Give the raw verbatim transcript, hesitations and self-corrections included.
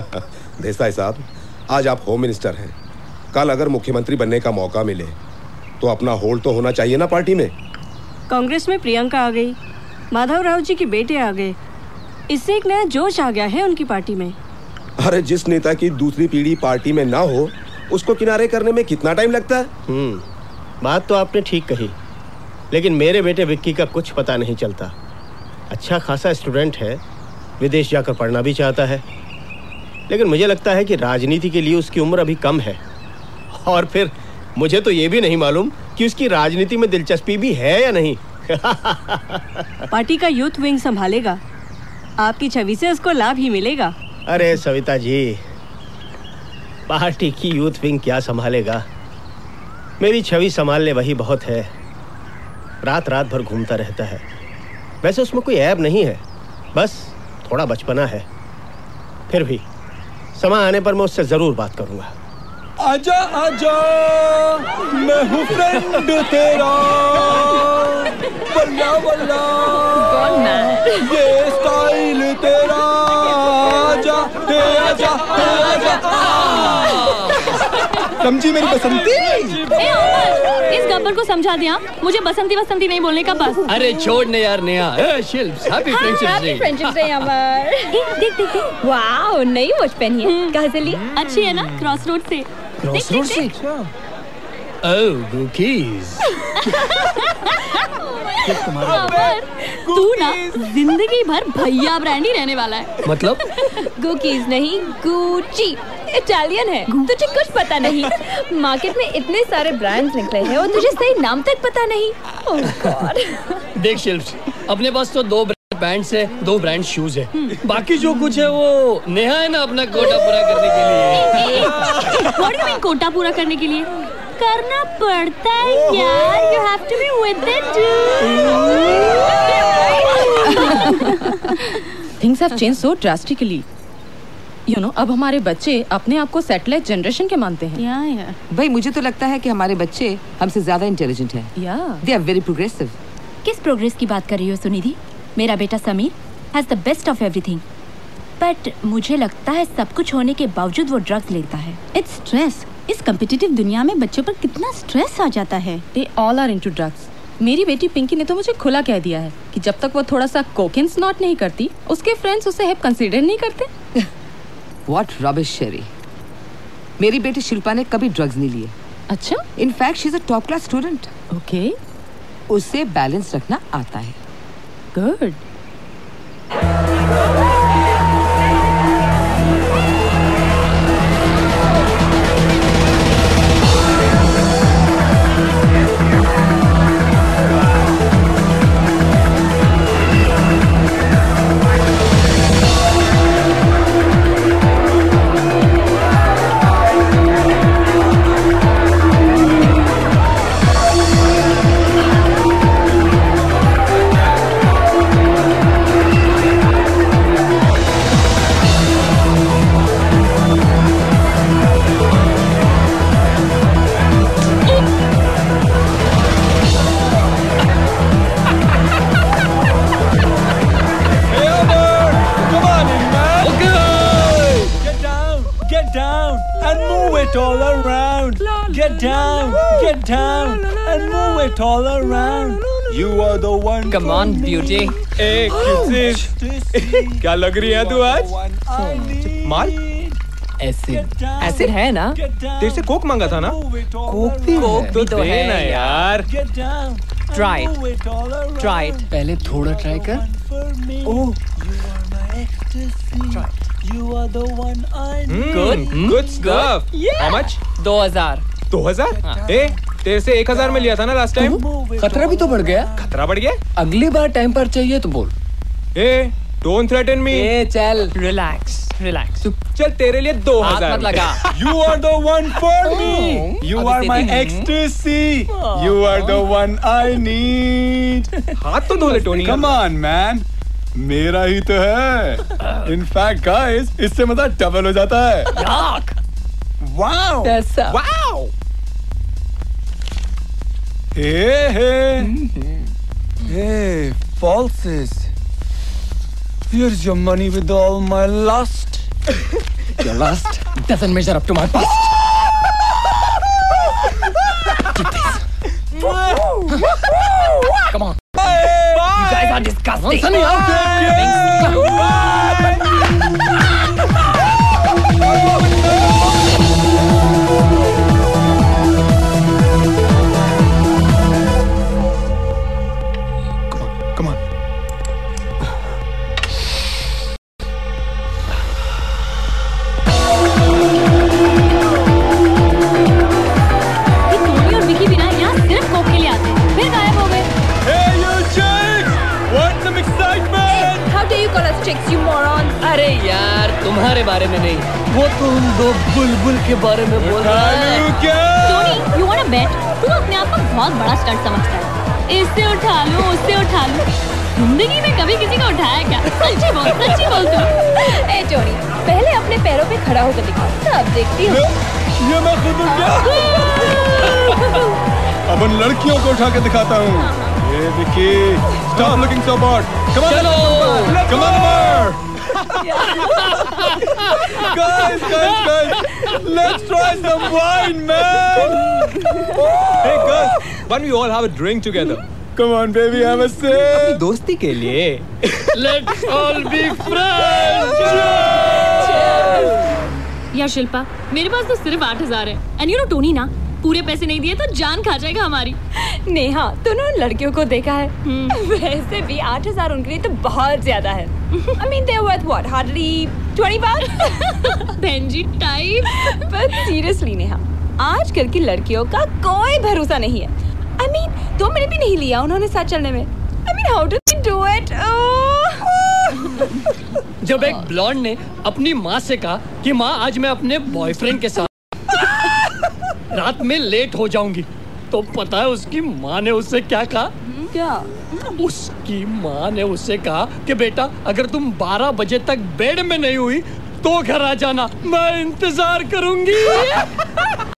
देसाई साहब, आज आप होम मिनिस्टर हैं। कल अगर मुख्यमंत्री बनने का मौका मिले तो अपना होल्ड तो होना चाहिए ना पार्टी में। कांग्रेस में प्रियंका आ गई, माधव राव जी के बेटे आ गए, इससे एक नया जोश आ गया है उनकी पार्टी में। अरे जिस नेता की दूसरी पीढ़ी पार्टी में ना हो उसको किनारे करने में कितना टाइम लगता है। हम्म, बात तो आपने ठीक कही, लेकिन मेरे बेटे विक्की का कुछ पता नहीं चलता। अच्छा खासा स्टूडेंट है, विदेश जाकर पढ़ना भी चाहता है, लेकिन मुझे लगता है कि राजनीति के लिए उसकी उम्र अभी कम है। और फिर मुझे तो ये भी नहीं मालूम कि उसकी राजनीति में दिलचस्पी भी है या नहीं। पार्टी का यूथ विंग संभालेगा, आपकी छवि से उसको लाभ ही मिलेगा। अरे सविता जी, पार्टी की यूथ विंग क्या संभालेगा, मेरी छवि संभालने वही बहुत है। रात रात भर घूमता रहता है। वैसे उसमें कोई ऐब नहीं है, बस थोड़ा बचपना है। फिर भी समय आने पर मैं उससे जरूर बात करूंगा। आजा आजा मैं हूँ फ्रेंड तेरा, बल्ला बल्ला ये स्टाइल तेरा, आजा आजा आजा। समझी मेरी बसंती? ए अमर, इस गब्बर को समझा दिया, मुझे बसंती बसंती नहीं बोलने का बस। अरे छोड़ने यार Neha. Happy friendship day Amar. देख देख देख, वाओ नई वॉच पहनी है, कहाँ से ली? अच्छी है ना, क्रॉस रोड से। क्रॉस रोड से? Oh cookies. तू ना जिंदगी भर भैया ब्रांड ही रहने वाला है। मतलब? कुकीज नहीं, गुची। इटालियन है, तुझे कुछ पता नहीं। मार्केट में इतने सारे ब्रांड्स निकले हैं और तुझे सही नाम तक पता नहीं। Oh god. देख शिल्प, अपने पास तो दो पैंट्स है, दो ब्रांड शूज है, बाकी जो कुछ है वो नेहा है ना अपना कोटा पूरा करने के लिए। What do you mean Kota पूरा करने के लिए? करना पड़ता है यार, you have to be with it dude. Things have changed so drastically. You know, अब हमारे बच्चे अपने आप को सैटेलाइट जनरेशन के मानते हैं। या या भाई मुझे तो लगता है कि हमारे बच्चे हमसे ज्यादा इंटेलिजेंट हैं। या They are very progressive. किस प्रोग्रेस की बात कर रही हो सुनिधि? मेरा बेटा Sameer has the best of everything, but मुझे लगता है सब कुछ होने के बावजूद वो ड्रग्स लेता है। It's stress. इस कम्पिटिटिव दुनिया में बच्चों पर कितना स्ट्रेस आ जाता है। They all are into drugs. मेरी बेटी पिंकी ने तो मुझे खुला कह दिया है कि जब तक वो थोड़ा सा कोकेन स्नॉट नहीं करती, उसके फ्रेंड्स उसे हेप कंसीडर नहीं करते। What rubbish, शेरी। मेरी बेटी शिल्पा ने कभी ड्रग्स नहीं लिए। अच्छा? In fact, she is a top class student. Okay. उसे बैलेंस रखना आता है। Good. All around, get down, get down, and move it all around. You are the one. Come on, beauty. Hey, किसी क्या लग रही है तू आज? माल? एसिड एसिड है ना? तेरे से कोक मांगा था ना? कोक भी कोक भी तो है ना यार। Try it, try it. पहले थोड़ा ट्राई कर। Oh, try. You are the one I need. Good, good stuff. How much? दो हजार। दो हजार? ए, तेरे से एक हजार में लिया था ना लास्ट टाइम? खतरा भी तो बढ़ गया। खतरा बढ़ गया? अगली बार टाइम पर चाहिए तो बोल। ए, don't threaten me. ए, चल, relax, relax. चल तेरे लिए दो हजार। हाथ मत लगा। You are the one for me. You are my ecstasy. You are the one I need. हाथ तो धो ले टोनी। Come on, man. मेरा ही तो है। इनफैक्ट गाइस, इससे मजा डबल हो जाता है। Wow wow. Hey hey hey falses. Here's your money with all my lust. Your last doesn't measure up to my past. Come on. You guys are disgusting. Sunny, I'll take you. Come on. Tony और Vicky बिना यहाँ सिर्फ Coke के लिए आते हैं, फिर गायब हो गए। Hey, you chicks! Want some excitement? How dare you call us chicks, you moron? अरे यार तुम्हारे बारे में नहीं, वो तो उन दो बुलबुल के बारे में बोल रहा है। Tony, you wanna bet? तू अपने आप को बहुत बड़ा स्टंट समझता है। इससे उठा लूं, उससे उठा लूं। जिंदगी में कभी किसी को उठाया क्या? सच्ची बोल, सच्ची बोल तू। ए टोनी, पहले अपने पैरों पे खड़ा होकर दिखाओ, तब देखती हूँ। ये मैं खुद हूँ क्या? अब उन लड़कियों को उठा के दिखाता हूँ। ये Vicky, stop looking so bored. Come on, चलो, come on over. Guys, guys, guys, let's try some wine, man. Hey guys, why don't we all have a drink together? Come on, baby, have a sip. दोस्ती के लिए। Let's all be friends. यार शिल्पा, मेरे पास तो सिर्फ आठ हजार है। एंड यू नो टोनी ना, पूरे पैसे नहीं दिए तो जान खा जाएगा हमारी। नेहा, तूने उन लड़कियों को देखा है? वैसे भी आठ हजार उनके लिए तो बहुत ज्यादा है। I mean, they're worth what? Hardly twenty bucks? Benji type. But seriously Neha, आजकल की लड़कियों का कोई भरोसा नहीं है। I mean, दो मिनट भी नहीं लिया उन्होंने साथ चलने में। I mean, how do they do it? Oh. जब एक ब्लॉन्ड ने अपनी माँ से कहा कि माँ आज मैं अपने बॉयफ्रेंड के साथ रात में लेट हो जाऊंगी, तो पता है उसकी माँ ने उससे क्या कहा? क्या? उसकी माँ ने उससे कहा कि बेटा अगर तुम बारह बजे तक बेड में नहीं हुई तो घर आ जाना, मैं इंतजार करूंगी।